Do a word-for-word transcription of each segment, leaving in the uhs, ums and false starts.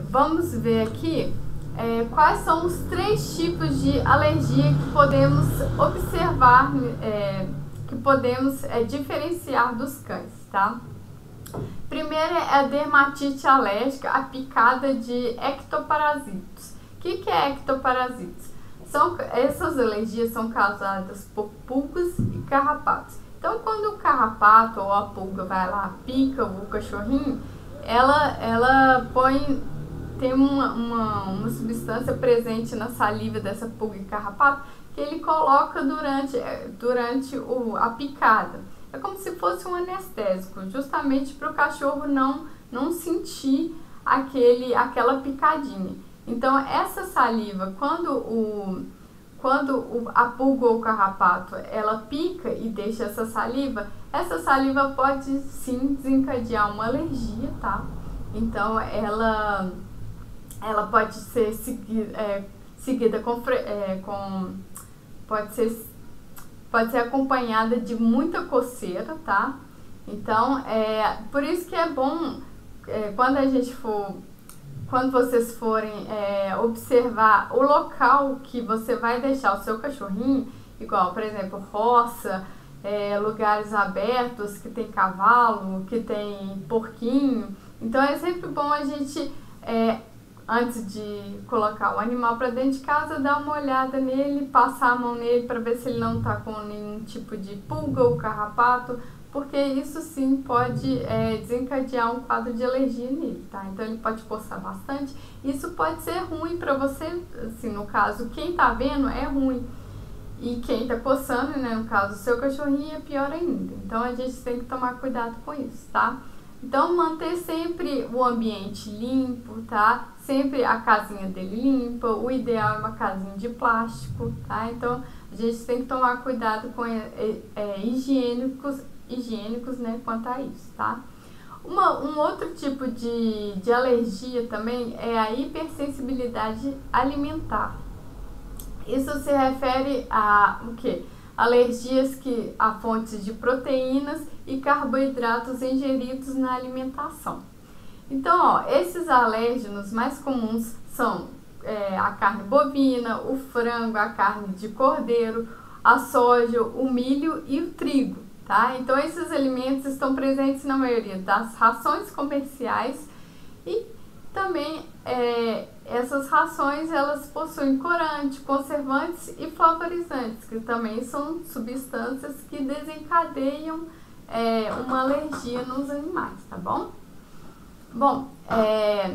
vamos ver aqui é, quais são os três tipos de alergia que podemos observar, é, que podemos é, diferenciar dos cães, tá? Primeiro é a dermatite alérgica, a picada de ectoparasitos. O que, que é ectoparasitos? São, essas alergias são causadas por pulgas e carrapatos. Então, quando o carrapato ou a pulga vai lá, pica o cachorrinho, ela, ela põe, tem uma, uma, uma substância presente na saliva dessa pulga e carrapato que ele coloca durante, durante o, a picada. É como se fosse um anestésico, justamente para o cachorro não, não sentir aquele, aquela picadinha. Então, essa saliva, quando, o, quando o, a pulga ou o carrapato, ela pica e deixa essa saliva, essa saliva pode sim desencadear uma alergia, tá? Então, ela, ela pode ser segui, é, seguida com, é, com... pode ser, pode ser acompanhada de muita coceira, tá? Então, é, por isso que é bom, é, quando a gente for... Quando vocês forem é, observar o local que você vai deixar o seu cachorrinho, igual, por exemplo, roça, é, lugares abertos, que tem cavalo, que tem porquinho. Então, é sempre bom a gente, é, antes de colocar o animal para dentro de casa, dar uma olhada nele, passar a mão nele para ver se ele não está com nenhum tipo de pulga ou carrapato, porque isso sim pode é, desencadear um quadro de alergia nele, tá? Então ele pode coçar bastante. Isso pode ser ruim para você, assim, no caso, quem tá vendo é ruim. E quem tá coçando, né, no caso, o seu cachorrinho é pior ainda. Então a gente tem que tomar cuidado com isso, tá? Então manter sempre o ambiente limpo, tá? Sempre a casinha dele limpa, o ideal é uma casinha de plástico, tá? Então a gente tem que tomar cuidado com é, é, higiênicos, higiênicos, né, quanto a isso, tá? Uma, um outro tipo de, de alergia também é a hipersensibilidade alimentar. Isso se refere a o quê? Alergias que, a fontes de proteínas e carboidratos ingeridos na alimentação. Então, ó, esses alérgenos mais comuns são é, a carne bovina, o frango, a carne de cordeiro, a soja, o milho e o trigo. Tá? Então, esses alimentos estão presentes na maioria das rações comerciais e também é, essas rações elas possuem corante, conservantes e flavorizantes, que também são substâncias que desencadeiam é, uma alergia nos animais, tá bom? Bom, é,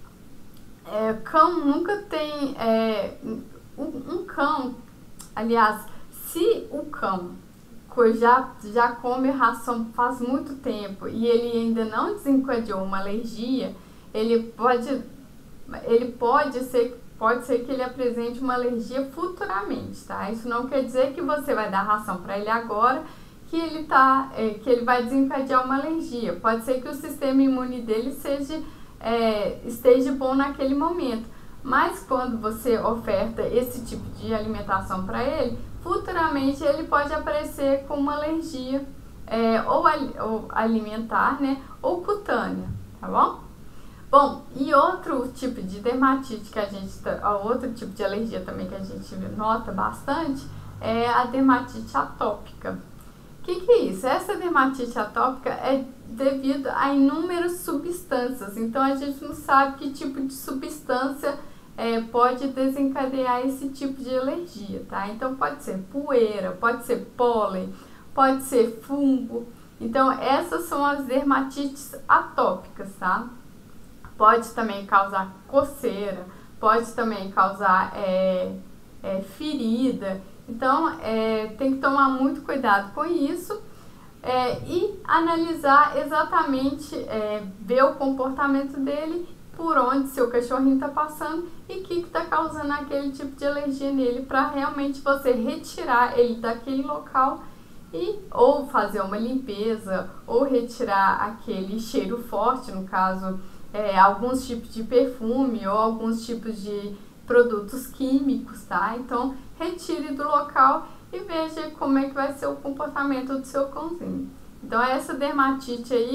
é, cão nunca tem... É, um, um cão, aliás, se o cão Já, já come ração faz muito tempo e ele ainda não desencadeou uma alergia, ele pode, ele pode ser, pode ser que ele apresente uma alergia futuramente, tá? Isso não quer dizer que você vai dar ração para ele agora que ele, tá, é, que ele vai desencadear uma alergia. Pode ser que o sistema imune dele seja, é, esteja bom naquele momento, mas quando você oferta esse tipo de alimentação para ele, futuramente ele pode aparecer com uma alergia é, ou, ou alimentar, né, ou cutânea, tá bom? Bom, e outro tipo de dermatite que a gente, outro tipo de alergia também que a gente nota bastante é a dermatite atópica. O que, que é isso? Essa dermatite atópica é devido a inúmeras substâncias, então a gente não sabe que tipo de substância É, pode desencadear esse tipo de alergia, tá? Então pode ser poeira, pode ser pólen, pode ser fungo. Então essas são as dermatites atópicas, tá? Pode também causar coceira, pode também causar é, é, ferida. Então é, tem que tomar muito cuidado com isso é, e analisar exatamente, é, ver o comportamento dele, por onde seu cachorrinho está passando e o que está causando aquele tipo de alergia nele, para realmente você retirar ele daquele local e ou fazer uma limpeza ou retirar aquele cheiro forte, no caso é, alguns tipos de perfume ou alguns tipos de produtos químicos, tá? Então retire do local e veja como é que vai ser o comportamento do seu cãozinho. Então essa dermatite aí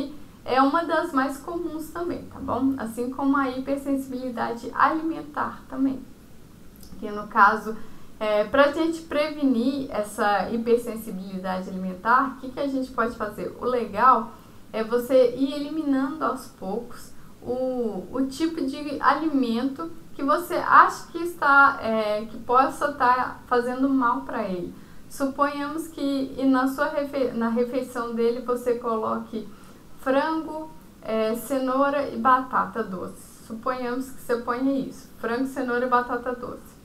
é uma das mais comuns também, tá bom? Assim como a hipersensibilidade alimentar também. Que no caso, é, para a gente prevenir essa hipersensibilidade alimentar, o que, que a gente pode fazer? O legal é você ir eliminando aos poucos o, o tipo de alimento que você acha que está, é, que possa estar fazendo mal para ele. Suponhamos que na sua refe na refeição dele você coloque frango, é, cenoura e batata doce. Suponhamos que você ponha isso, frango, cenoura e batata doce.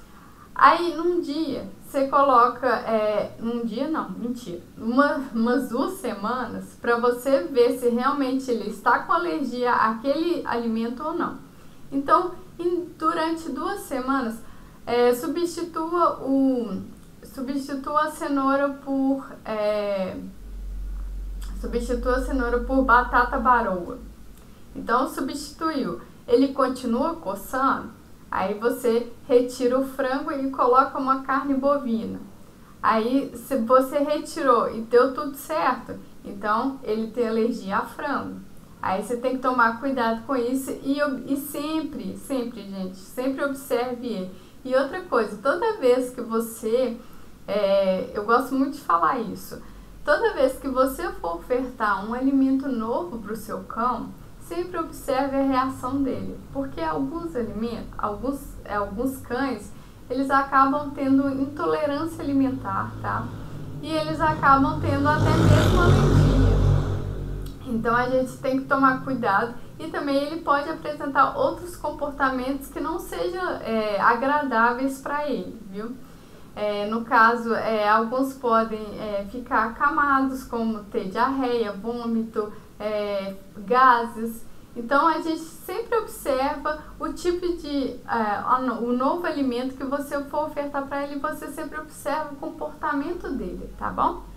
Aí num dia você coloca, é, num dia não, mentira, uma, umas duas semanas para você ver se realmente ele está com alergia àquele alimento ou não. Então, em, durante duas semanas, é, substitua, o, substitua a cenoura por, é, substitua a cenoura por batata baroa. Então, substituiu. Ele continua coçando. Aí você retira o frango e coloca uma carne bovina. Aí, se você retirou e deu tudo certo, então ele tem alergia a frango. Aí você tem que tomar cuidado com isso e, e sempre, sempre, gente, sempre observe ele. E outra coisa, toda vez que você, é, eu gosto muito de falar isso, toda vez que você for ofertar um alimento novo para o seu cão, sempre observe a reação dele, porque alguns alimentos, alguns, alguns cães, eles acabam tendo intolerância alimentar, tá? E eles acabam tendo até mesmo alergia. Então a gente tem que tomar cuidado e também ele pode apresentar outros comportamentos que não sejam é, agradáveis para ele, viu? É, no caso, é, alguns podem é, ficar acamados, como ter diarreia, vômito, é, gases. Então a gente sempre observa o tipo de, é, o novo alimento que você for ofertar para ele, você sempre observa o comportamento dele, tá bom?